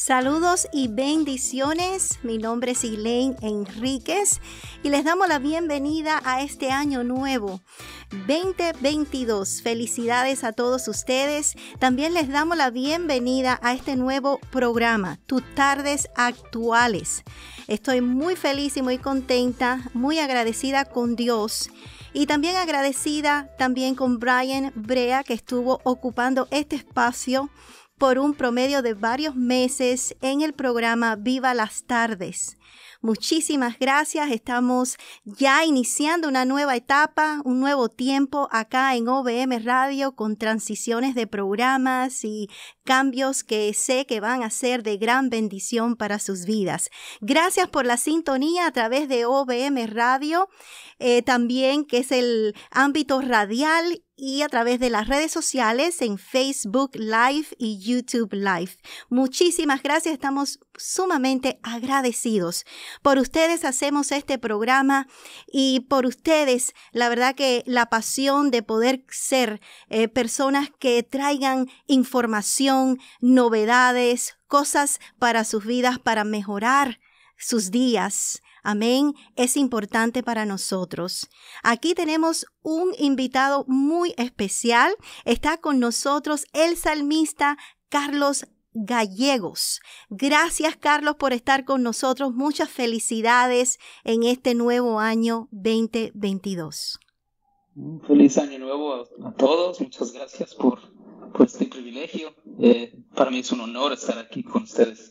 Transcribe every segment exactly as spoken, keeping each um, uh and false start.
Saludos y bendiciones. Mi nombre es Elaine Enríquez y les damos la bienvenida a este año nuevo veinte veintidós. Felicidades a todos ustedes. También les damos la bienvenida a este nuevo programa, Tus Tardes Actuales. Estoy muy feliz y muy contenta, muy agradecida con Dios. Y también agradecida también con Brian Brea, que estuvo ocupando este espacio por un promedio de varios meses en el programa Viva las Tardes. Muchísimas gracias. Estamos ya iniciando una nueva etapa, un nuevo tiempo acá en O V M Radio con transiciones de programas y cambios que sé que van a ser de gran bendición para sus vidas. Gracias por la sintonía a través de O V M Radio, eh, también que es el ámbito radial y a través de las redes sociales en Facebook Live y YouTube Live. Muchísimas gracias. Estamos sumamente agradecidos. Por ustedes hacemos este programa y por ustedes, la verdad que la pasión de poder ser eh, personas que traigan información, novedades, cosas para sus vidas, para mejorar sus días. Amén, es importante para nosotros. Aquí tenemos un invitado muy especial. Está con nosotros el salmista Carlos Gallegos. Gracias, Carlos, por estar con nosotros. Muchas felicidades en este nuevo año veinte veintidós. Un feliz año nuevo a, a todos. Muchas gracias por, por este privilegio. Eh, para mí es un honor estar aquí con ustedes.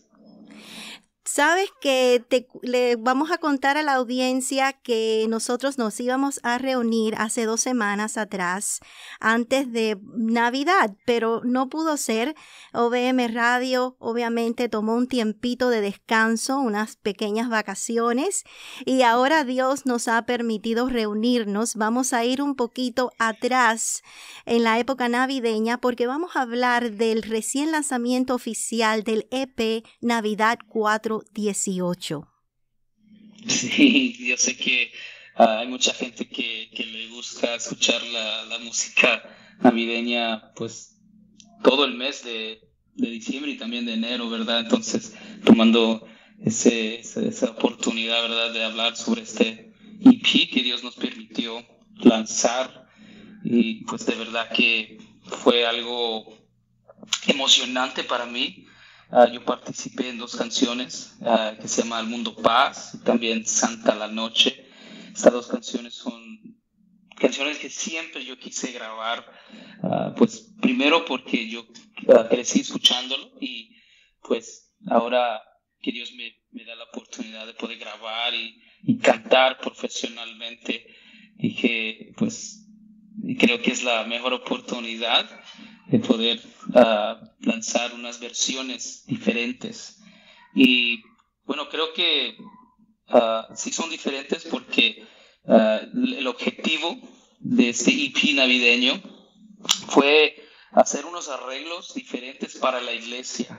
Sabes que te, le vamos a contar a la audiencia que nosotros nos íbamos a reunir hace dos semanas atrás, antes de Navidad, pero no pudo ser. O V M Radio obviamente tomó un tiempito de descanso, unas pequeñas vacaciones, y ahora Dios nos ha permitido reunirnos. Vamos a ir un poquito atrás en la época navideña porque vamos a hablar del recién lanzamiento oficial del E P Navidad cuatro dieciocho. Sí, yo sé que uh, hay mucha gente que, que le gusta escuchar la, la música navideña pues todo el mes de, de diciembre y también de enero, ¿verdad? Entonces, tomando ese, ese, esa oportunidad, ¿verdad?, de hablar sobre este E P que Dios nos permitió lanzar, y pues de verdad que fue algo emocionante para mí. Uh, yo participé en dos canciones uh, que se llama El Mundo Paz y también Santa la Noche. Estas dos canciones son canciones que siempre yo quise grabar, uh, pues primero porque yo uh, crecí escuchándolo y pues ahora que Dios me, me da la oportunidad de poder grabar y, y cantar profesionalmente, y que pues creo que es la mejor oportunidad de poder uh, lanzar unas versiones diferentes. Y bueno, creo que uh, sí son diferentes porque uh, el objetivo de este E P navideño fue hacer unos arreglos diferentes para la iglesia.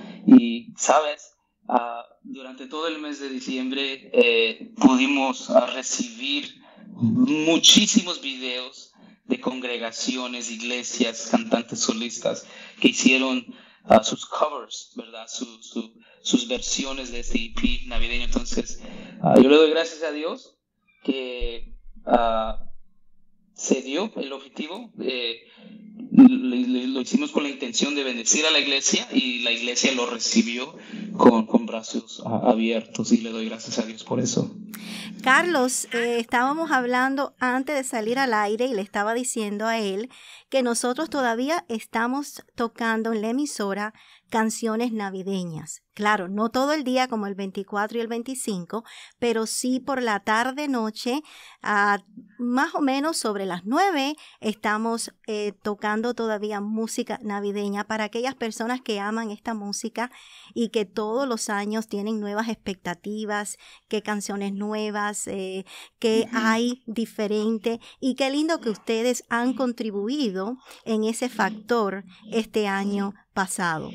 Y sabes, uh, durante todo el mes de diciembre eh, pudimos uh, recibir muchísimos videos de congregaciones, iglesias, cantantes solistas que hicieron uh, sus covers, ¿verdad? Su, su, sus versiones de este E P navideño. Entonces, uh, yo le doy gracias a Dios que uh, se dio el objetivo. Eh, lo, lo hicimos con la intención de bendecir a la iglesia y la iglesia lo recibió con, con brazos uh, abiertos, y le doy gracias a Dios por eso. Carlos, eh, estábamos hablando antes de salir al aire y le estaba diciendo a él que nosotros todavía estamos tocando en la emisora canciones navideñas. Claro, no todo el día como el veinticuatro y el veinticinco, pero sí por la tarde, noche, uh, más o menos sobre las nueve, estamos eh, tocando todavía música navideña para aquellas personas que aman esta música y que todos los años tienen nuevas expectativas, qué canciones nuevas, eh, qué uh-huh. hay diferente, y qué lindo que ustedes han contribuido en ese factor este año pasado.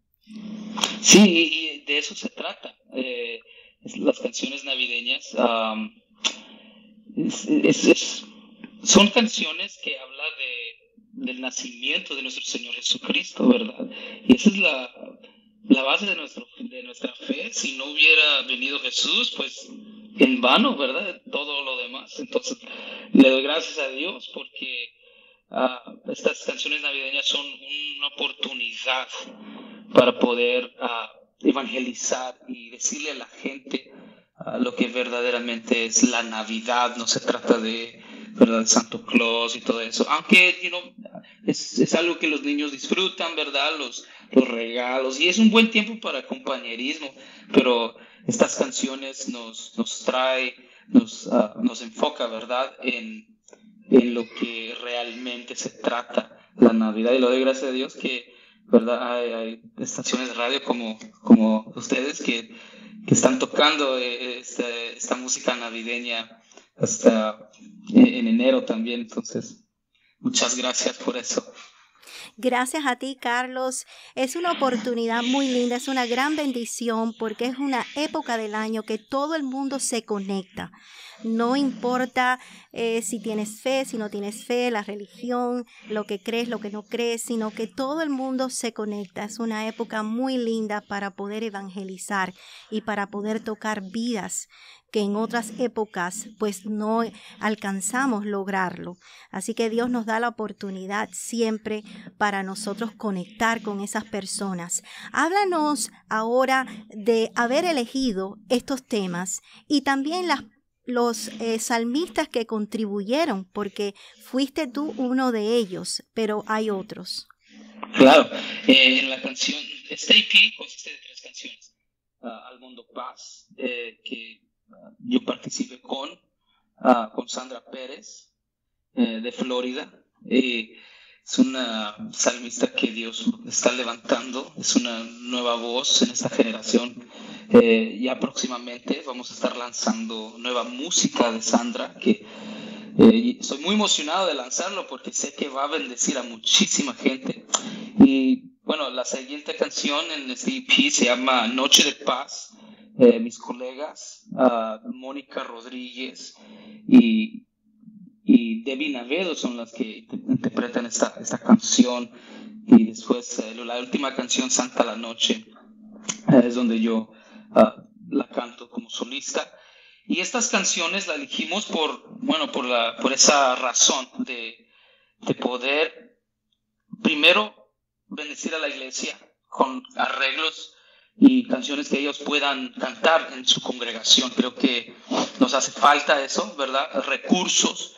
Sí, y de eso se trata. Eh, las canciones navideñas um, es, es, es, son canciones que hablan de, del nacimiento de nuestro Señor Jesucristo, ¿verdad? Y esa es la, la base de, nuestro, de nuestra fe. Si no hubiera venido Jesús, pues en vano, ¿verdad? Todo lo demás. Entonces, le doy gracias a Dios porque uh, estas canciones navideñas son una oportunidad para poder uh, evangelizar y decirle a la gente uh, lo que verdaderamente es la Navidad. No se trata de, ¿verdad?, de Santo Claus y todo eso, aunque you know, es, es algo que los niños disfrutan, ¿verdad? Los, los regalos, y es un buen tiempo para compañerismo, pero estas canciones nos, nos trae, nos, uh, nos enfoca, ¿verdad?, en, en lo que realmente se trata la Navidad. Y le doy gracias a Dios que, ¿verdad?, hay, hay estaciones de radio como, como ustedes que, que están tocando esta, esta música navideña hasta en enero también. Entonces, muchas gracias por eso. Gracias a ti, Carlos. Es una oportunidad muy linda, es una gran bendición porque es una época del año que todo el mundo se conecta. No importa eh, si tienes fe, si no tienes fe, la religión, lo que crees, lo que no crees, sino que todo el mundo se conecta. Es una época muy linda para poder evangelizar y para poder tocar vidas que en otras épocas pues no alcanzamos lograrlo. Así que Dios nos da la oportunidad siempre para nosotros conectar con esas personas. Háblanos ahora de haber elegido estos temas y también las los eh, salmistas que contribuyeron, porque fuiste tú uno de ellos, pero hay otros. Claro, eh, en la canción, este E P consiste de tres canciones. Uh, Al Mundo Paz, eh, que uh, yo participé con, uh, con Sandra Pérez, eh, de Florida. Eh, es una salmista que Dios está levantando, es una nueva voz en esta generación. Eh, ya próximamente vamos a estar lanzando nueva música de Sandra, que eh, estoy muy emocionado de lanzarlo porque sé que va a bendecir a muchísima gente. Y bueno, la siguiente canción en este E P se llama Noche de Paz. Eh, mis colegas, uh, Mónica Rodríguez y, y Debbie Navedo son las que interpretan esta, esta canción. Y después eh, la última canción, Santa la Noche, eh, es donde yo Uh, la canto como solista. Y estas canciones las elegimos por, bueno, por, la, por esa razón de, de poder primero bendecir a la iglesia con arreglos y canciones que ellos puedan cantar en su congregación. Creo que nos hace falta eso, ¿verdad? Recursos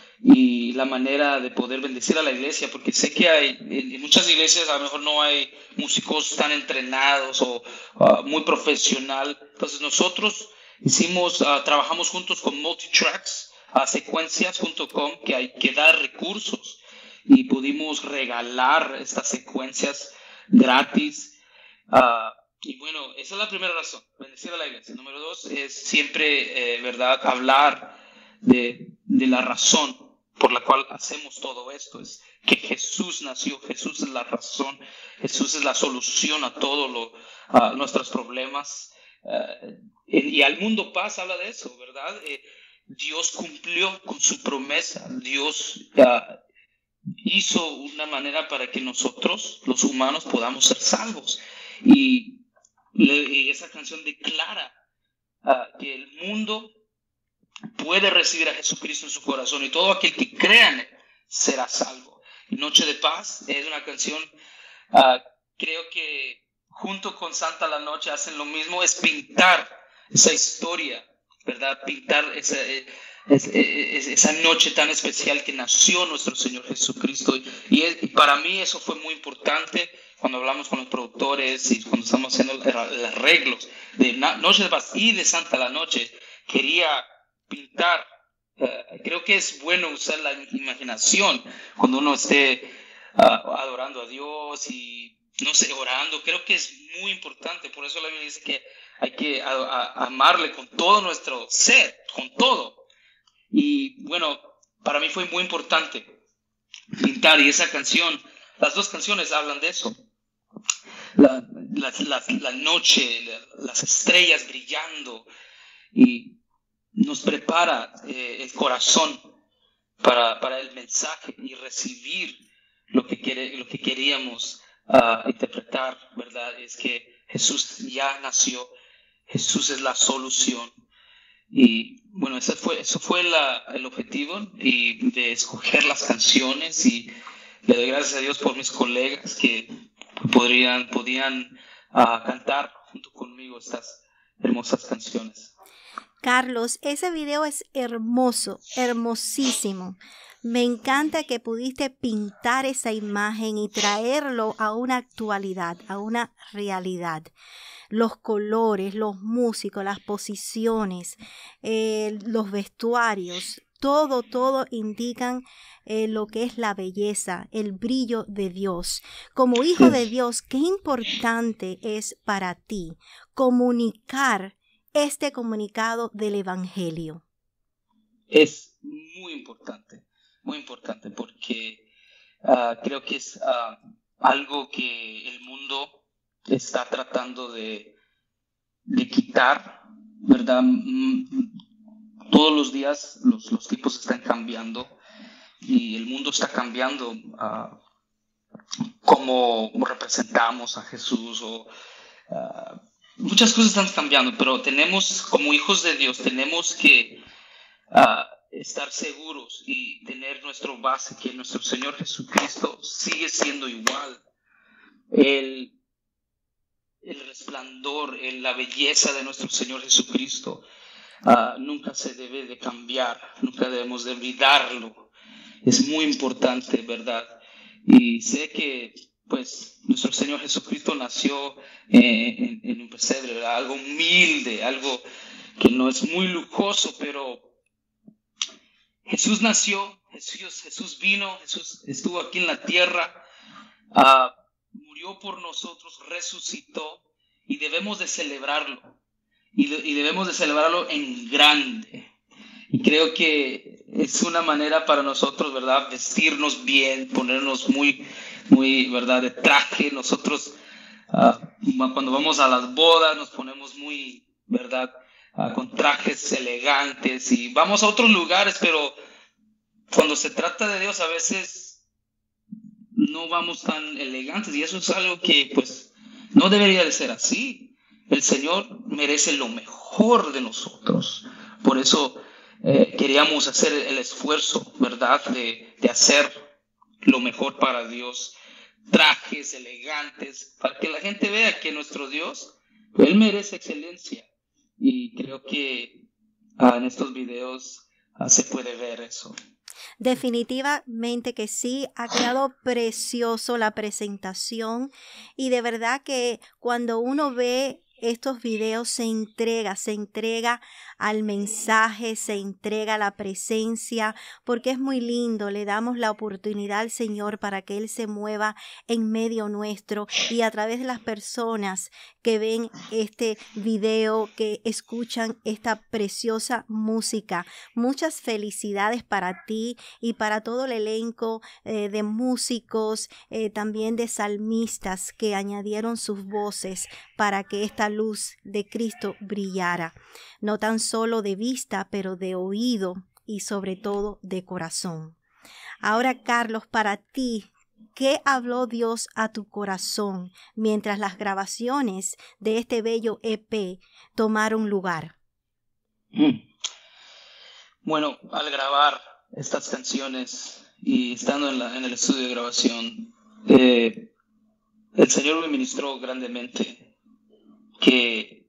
y la manera de poder bendecir a la iglesia, porque sé que hay en muchas iglesias a lo mejor no hay músicos tan entrenados o uh, muy profesional. Entonces nosotros hicimos, uh, trabajamos juntos con Multitracks, a secuencias punto com, que hay que dar recursos y pudimos regalar estas secuencias gratis. Uh, y bueno, esa es la primera razón, bendecir a la iglesia. Número dos es siempre, eh, ¿verdad?, hablar de, de la razón por la cual hacemos todo esto. Es que Jesús nació, Jesús es la razón, Jesús es la solución a todos uh, nuestros problemas. Uh, y Al Mundo Paz habla de eso, ¿verdad? Eh, Dios cumplió con su promesa, Dios uh, hizo una manera para que nosotros, los humanos, podamos ser salvos. Y, y esa canción declara uh, que el mundo puede recibir a Jesucristo en su corazón y todo aquel que crea en él será salvo. Y Noche de Paz es una canción, uh, creo que junto con Santa la Noche hacen lo mismo, es pintar esa historia, ¿verdad? Pintar esa, esa, esa noche tan especial que nació nuestro Señor Jesucristo. Y, es, y para mí eso fue muy importante cuando hablamos con los productores y cuando estamos haciendo los arreglos de Noche de Paz y de Santa la Noche. Quería pintar, uh, creo que es bueno usar la imaginación cuando uno esté uh, adorando a Dios y, no sé, orando. Creo que es muy importante. Por eso la Biblia dice que hay que a, a, amarle con todo nuestro ser, con todo. Y bueno, para mí fue muy importante pintar, y esa canción, las dos canciones hablan de eso. La, la, la, la noche, la, las estrellas brillando, y nos prepara eh, el corazón para, para el mensaje y recibir lo que, quiere, lo que queríamos uh, interpretar, ¿verdad? Es que Jesús ya nació, Jesús es la solución. Y bueno, ese fue, eso fue la, el objetivo y de escoger las canciones, y le doy gracias a Dios por mis colegas que podrían, podían uh, cantar junto conmigo estas hermosas canciones. Carlos, ese video es hermoso, hermosísimo. Me encanta que pudiste pintar esa imagen y traerlo a una actualidad, a una realidad. Los colores, los músicos, las posiciones, eh, los vestuarios, todo, todo indican eh, lo que es la belleza, el brillo de Dios. Como hijo de Dios, qué importante es para ti comunicar este comunicado del Evangelio. Es muy importante, muy importante, porque uh, creo que es uh, algo que el mundo está tratando de, de quitar, ¿verdad? Todos los días los, los tipos están cambiando y el mundo está cambiando uh, cómo representamos a Jesús, o uh, muchas cosas están cambiando, pero tenemos, como hijos de Dios, tenemos que uh, estar seguros y tener nuestra base, que nuestro Señor Jesucristo sigue siendo igual. El El resplandor, la belleza de nuestro Señor Jesucristo uh, nunca se debe de cambiar, nunca debemos de olvidarlo. Es muy importante, ¿verdad? Y sé que, pues, nuestro Señor Jesucristo nació eh, en, en un pesebre, ¿verdad? Algo humilde, algo que no es muy lujoso, pero Jesús nació, Jesús, Jesús vino, Jesús estuvo aquí en la tierra, uh, murió por nosotros, resucitó, y debemos de celebrarlo, y, de, y debemos de celebrarlo en grande. Y creo que es una manera para nosotros, ¿verdad?, vestirnos bien, ponernos muy, muy, ¿verdad?, de traje. Nosotros uh, cuando vamos a las bodas nos ponemos muy, ¿verdad?, uh, con trajes elegantes, y vamos a otros lugares, pero cuando se trata de Dios a veces no vamos tan elegantes, y eso es algo que pues no debería de ser así. El Señor merece lo mejor de nosotros. Por eso eh, queríamos hacer el esfuerzo, ¿verdad?, de, de hacer lo mejor para Dios. Trajes elegantes, para que la gente vea que nuestro Dios, Él merece excelencia. Y creo que ah, en estos videos ah, se puede ver eso. Definitivamente que sí, ha quedado precioso la presentación, y de verdad que cuando uno ve estos videos se entrega, se entrega al mensaje, se entrega a la presencia, porque es muy lindo. Le damos la oportunidad al Señor para que Él se mueva en medio nuestro, y a través de las personas que ven este video, que escuchan esta preciosa música. Muchas felicidades para ti y para todo el elenco eh, de músicos, eh, también de salmistas que añadieron sus voces para que esta luz de Cristo brillara, no tan solo de vista, pero de oído y sobre todo de corazón. Ahora, Carlos, para ti, ¿qué habló Dios a tu corazón mientras las grabaciones de este bello E P tomaron lugar? Bueno, al grabar estas canciones y estando en, la, en el estudio de grabación, eh, el Señor me ministró grandemente. Que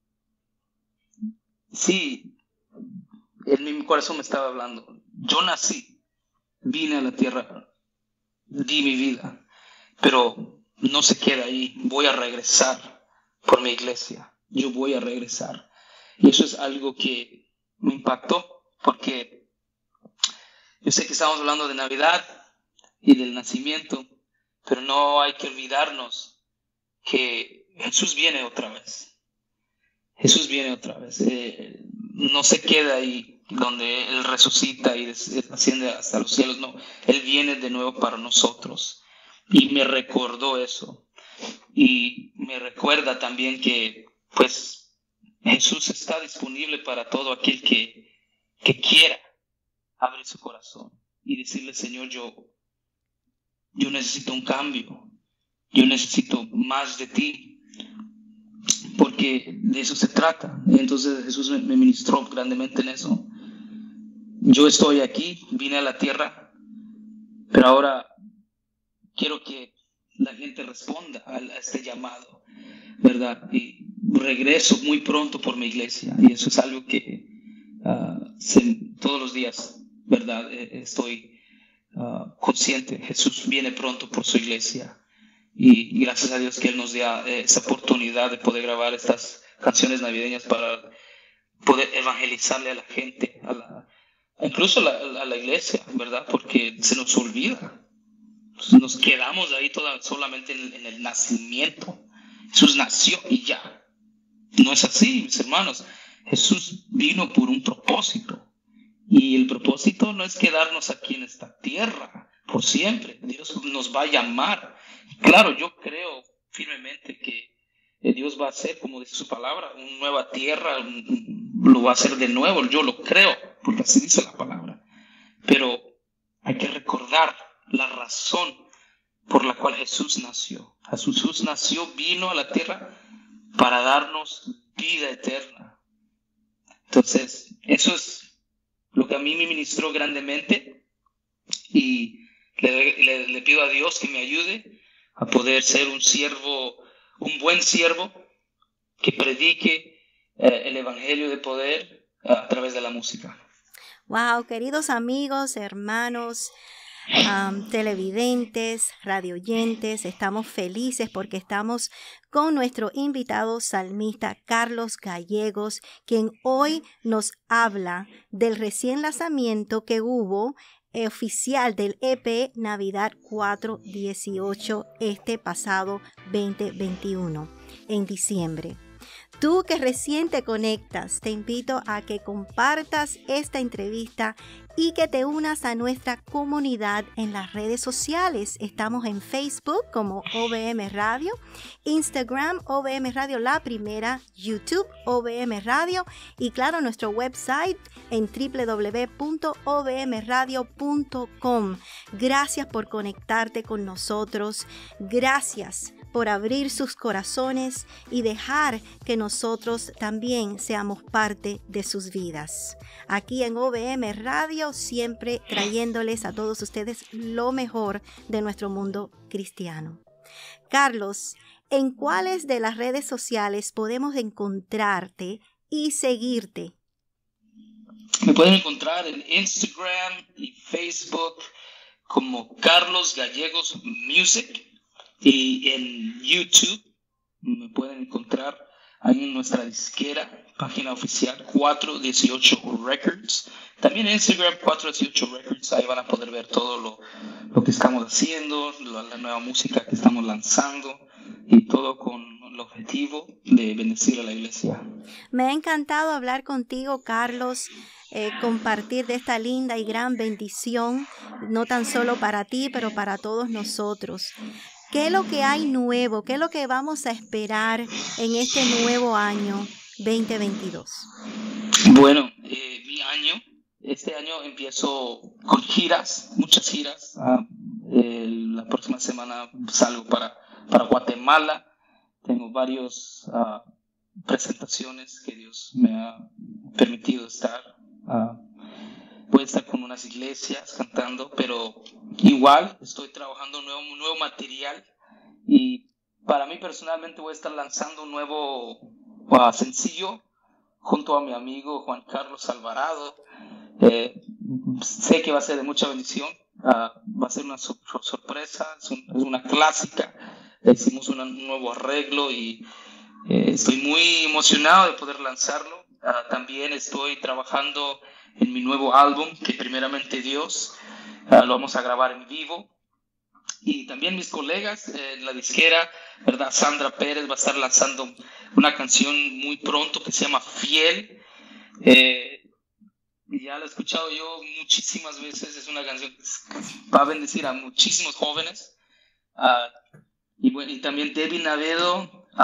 sí, en mi corazón me estaba hablando. Yo nací, vine a la tierra, di mi vida, pero no se queda ahí. Voy a regresar por mi iglesia. Yo voy a regresar. Y eso es algo que me impactó, porque yo sé que estamos hablando de Navidad y del nacimiento, pero no hay que olvidarnos que Jesús viene otra vez. Jesús viene otra vez. Eh, no se queda ahí donde Él resucita y asciende hasta los cielos. No, Él viene de nuevo para nosotros. Y me recordó eso. Y me recuerda también que, pues, Jesús está disponible para todo aquel que, que quiera abrir su corazón y decirle: Señor, yo, yo necesito un cambio. Yo necesito más de ti. porque de eso se trata. Entonces Jesús me ministró grandemente en eso. Yo estoy aquí, vine a la tierra, pero ahora quiero que la gente responda a este llamado, ¿verdad? Y regreso muy pronto por mi iglesia, y eso es algo que uh, se, todos los días, ¿verdad? Estoy uh, consciente. Jesús viene pronto por su iglesia, y, y gracias a Dios que Él nos da esa oportunidad de poder grabar estas canciones navideñas para poder evangelizarle a la gente, a la incluso a la, a la iglesia, ¿verdad? Porque se nos olvida. Nos quedamos ahí toda, solamente en, en el nacimiento. Jesús nació y ya. No es así, mis hermanos. Jesús vino por un propósito. Y el propósito no es quedarnos aquí en esta tierra por siempre. Dios nos va a llamar. Claro, yo creo firmemente que Dios va a hacer, como dice su palabra, una nueva tierra, lo va a hacer de nuevo. Yo lo creo, porque así dice la palabra. Pero hay que recordar la razón por la cual Jesús nació. Jesús nació, vino a la tierra para darnos vida eterna. Entonces, eso es lo que a mí me ministró grandemente, y le, le, le pido a Dios que me ayude a poder ser un siervo, un buen siervo que predique eh, el evangelio de poder eh, a través de la música. Wow, queridos amigos, hermanos, um, televidentes, radioyentes, estamos felices porque estamos con nuestro invitado salmista Carlos Gallegos, quien hoy nos habla del recién lanzamiento que hubo eh, oficial del E P Navidad cuatro dieciocho este pasado veinte veintiuno en diciembre. Tú que recién te conectas, te invito a que compartas esta entrevista y que te unas a nuestra comunidad en las redes sociales. Estamos en Facebook como O V M Radio, Instagram O V M Radio La Primera, YouTube O V M Radio y claro, nuestro website en doble u doble u doble u punto o v m radio punto com. Gracias por conectarte con nosotros. Gracias por abrir sus corazones y dejar que nosotros también seamos parte de sus vidas. Aquí en O V M Radio, siempre trayéndoles a todos ustedes lo mejor de nuestro mundo cristiano. Carlos, ¿en cuáles de las redes sociales podemos encontrarte y seguirte? Me pueden encontrar en Instagram y Facebook como Carlos Gallegos Music. Y en YouTube me pueden encontrar ahí en nuestra disquera, página oficial cuatro dieciocho Records. También en Instagram cuatro dieciocho Records, ahí van a poder ver todo lo, lo que estamos haciendo, la, la nueva música que estamos lanzando y todo con el objetivo de bendecir a la iglesia. Me ha encantado hablar contigo, Carlos. Eh, compartir de esta linda y gran bendición, no tan solo para ti, pero para todos nosotros. ¿Qué es lo que hay nuevo? ¿Qué es lo que vamos a esperar en este nuevo año veinte veintidós? Bueno, eh, mi año, este año empiezo con giras, muchas giras. Ah, eh, la próxima semana salgo para, para Guatemala. Tengo varias uh, presentaciones que Dios me ha permitido estar. Uh, voy a estar con unas iglesias cantando, pero igual estoy trabajando un nuevo, un nuevo material, y para mí personalmente voy a estar lanzando un nuevo uh, sencillo junto a mi amigo Juan Carlos Alvarado. Eh, sé que va a ser de mucha bendición, uh, va a ser una sor- sorpresa, es, un, es una clásica. Hicimos una, un nuevo arreglo y eh, estoy muy emocionado de poder lanzarlo. Uh, también estoy trabajando en mi nuevo álbum, que primeramente Dios, uh, lo vamos a grabar en vivo. Y también mis colegas eh, en la disquera, ¿verdad? Sandra Pérez va a estar lanzando una canción muy pronto que se llama Fiel. Eh, ya la he escuchado yo muchísimas veces, es una canción que va a bendecir a muchísimos jóvenes. Uh, y, bueno, y también Debbie Navedo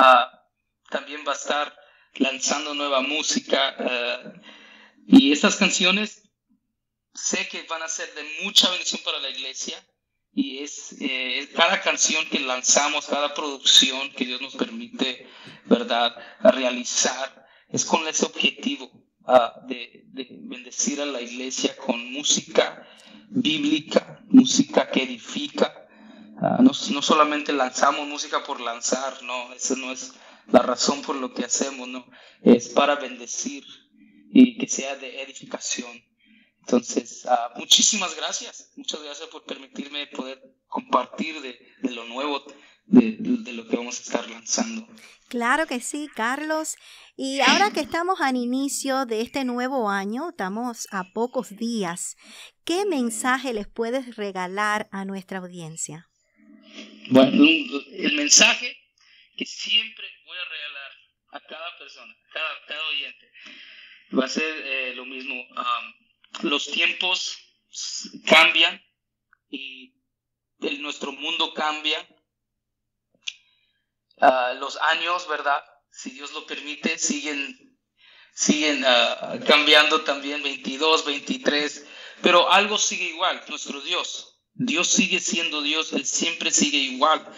uh, también va a estar lanzando nueva música. Uh, y estas canciones sé que van a ser de mucha bendición para la iglesia, y es eh, cada canción que lanzamos, cada producción que Dios nos permite, ¿verdad?, realizar, es con ese objetivo uh, de, de bendecir a la iglesia con música bíblica, música que edifica. Uh, no, no solamente lanzamos música por lanzar, no, eso no es la razón por lo que hacemos, no, es para bendecir y que sea de edificación. Entonces, uh, muchísimas gracias, muchas gracias por permitirme poder compartir de, de lo nuevo, de, de lo que vamos a estar lanzando. Claro que sí, Carlos. Y ahora que estamos al inicio de este nuevo año, estamos a pocos días, ¿qué mensaje les puedes regalar a nuestra audiencia? Bueno, el mensaje que siempre voy a regalar a cada persona, a cada, cada oyente, va a ser eh, lo mismo. Um, los tiempos cambian y el, nuestro mundo cambia. Uh, los años, ¿verdad?, si Dios lo permite, siguen, siguen uh, cambiando también, veintidós, veintitrés, pero algo sigue igual, nuestro Dios. Dios sigue siendo Dios, Él siempre sigue igual.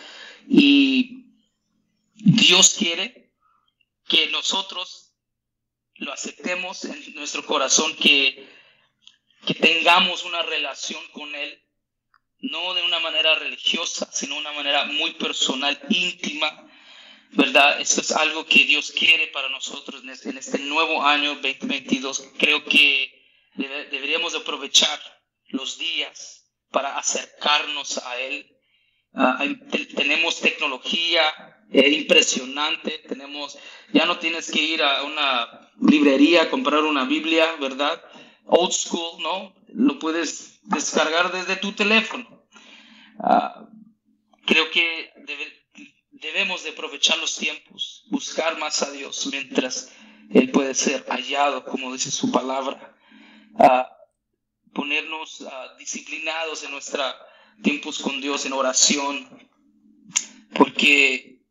Y Dios quiere que nosotros lo aceptemos en nuestro corazón, que, que tengamos una relación con Él, no de una manera religiosa, sino de una manera muy personal, íntima, ¿verdad? Esto es algo que Dios quiere para nosotros en este, en este nuevo año veinte veintidós. Creo que debe, deberíamos aprovechar los días para acercarnos a Él. Uh, hay, te, tenemos tecnología eh, impresionante, tenemos, ya no tienes que ir a una librería a comprar una Biblia, ¿verdad? Old school, ¿no? Lo puedes descargar desde tu teléfono. Uh, creo que debe, debemos de aprovechar los tiempos, buscar más a Dios mientras Él puede ser hallado, como dice su palabra. Uh, ponernos uh, disciplinados en nuestros tiempos con Dios, en oración, porque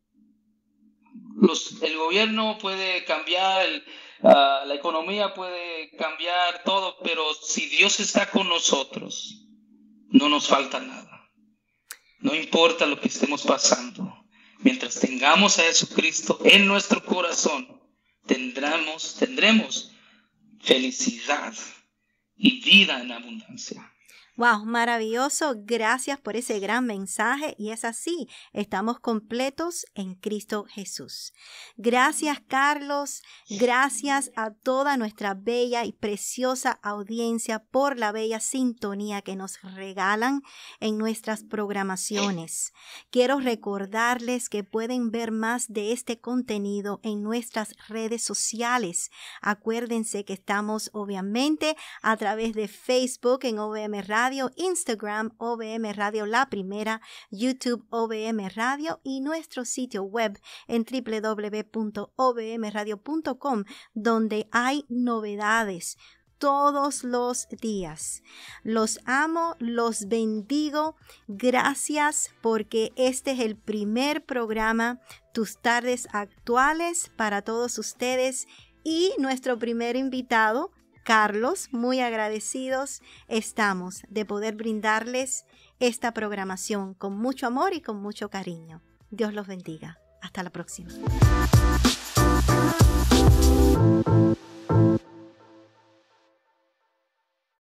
los, el gobierno puede cambiar, el, uh, la economía puede cambiar todo, pero si Dios está con nosotros, no nos falta nada. No importa lo que estemos pasando. Mientras tengamos a Jesucristo en nuestro corazón, tendremos, tendremos felicidad y vida en abundancia. Wow, maravilloso. Gracias por ese gran mensaje. Y es así, estamos completos en Cristo Jesús. Gracias, Carlos. Gracias a toda nuestra bella y preciosa audiencia por la bella sintonía que nos regalan en nuestras programaciones. Quiero recordarles que pueden ver más de este contenido en nuestras redes sociales. Acuérdense que estamos obviamente a través de Facebook en O V M Radio, Instagram O V M Radio La Primera, YouTube O V M Radio y nuestro sitio web en doble u doble u doble u punto o v m radio punto com, donde hay novedades todos los días. Los amo, los bendigo. Gracias porque este es el primer programa, Tus Tardes Actuales, para todos ustedes, y nuestro primer invitado, Carlos. Muy agradecidos estamos de poder brindarles esta programación con mucho amor y con mucho cariño. Dios los bendiga. Hasta la próxima.